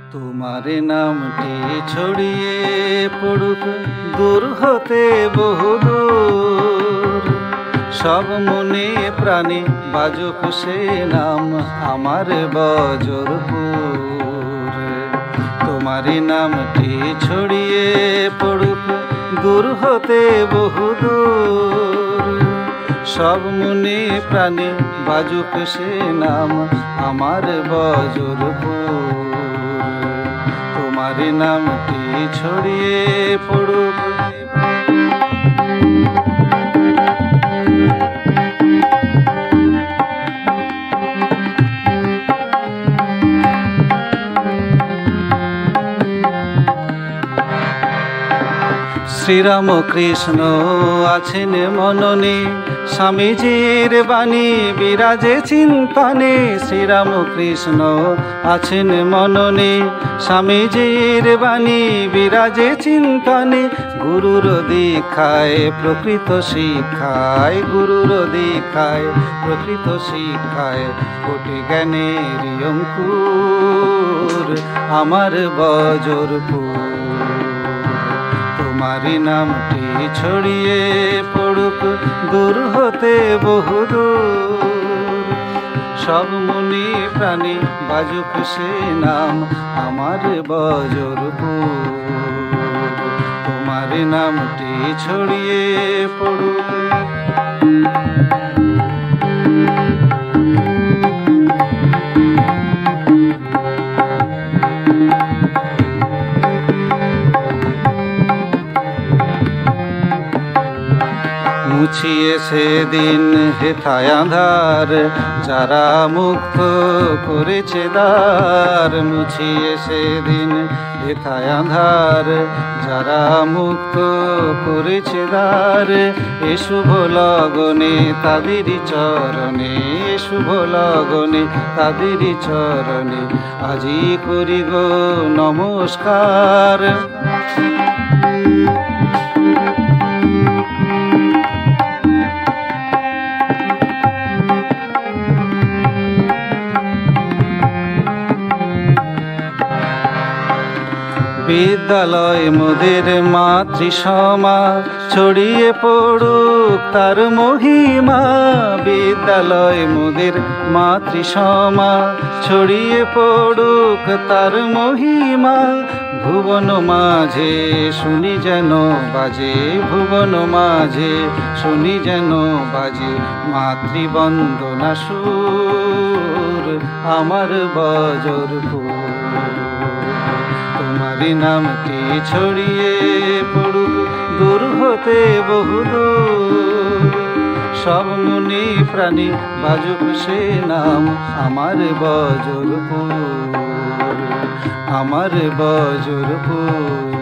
তোমার নামটি ছড়িয়ে পড়ুক দূর হতে বহুদূর, সব মনে প্রাণে বাজুক সে নাম আমার বজরপুর। তোমার নামটি ছড়িয়ে পড়ুক দূর হতে বহুদূর, সব মনে প্রাণে বাজুক সে নাম আমার বজরপুর। তোমার নামটি ছড়িয়ে পড়ুক। শ্রীরাম কৃষ্ণ আছেন মননে, স্বামীজির বাণী বিরাজে চিন্তনে। শ্রীরাম কৃষ্ণ আছেন মননে, স্বামীজির বাণী বিরাজে চিন্তনে। গুরুর দীক্ষায় প্রকৃত শিক্ষায়, গুরুর দীক্ষায় প্রকৃত শিক্ষায় কোটি জ্ঞানের অঙ্কুর আমার বজরপুর। তোমার নামটি ছড়িয়ে পড়ুক দূর হতে বহুদূর, সব মনে প্রাণে বাজুক সে নাম আমার বজরপুর। তোমার নামটি ছড়িয়ে পড়ুক। মুছিয়ে সেদিন হেথায় আঁধার, যারা মুক্ত করেছে দ্বার। মুছিয়ে সেদিন হেথায় আঁধার, যারা মুক্ত করেছে দ্বার। এ শুভ লগনে তাদেরই চরণে, এ শুভ লগনে তাদেরই চরণে আজি করি গো নমস্কার। বিদ্যালয় মোদের মাতৃসমা, ছড়িয়ে পড়ুক তার মহিমা। বিদ্যালয় মোদের মাতৃসমা, ছড়িয়ে পড়ুক তার মহিমা। ভুবন মাঝে শুনি যেন বাজে, ভুবন মাঝে শুনি যেন বাজে মাতৃবন্দনা সুর আমার বজরপুর। তোমার নামটি ছড়িয়ে পড়ুক দূর হতে বহুদূর, সব মনে প্রাণে বাজুক সে নাম আমার বজরপুর, আমার বজরপুর।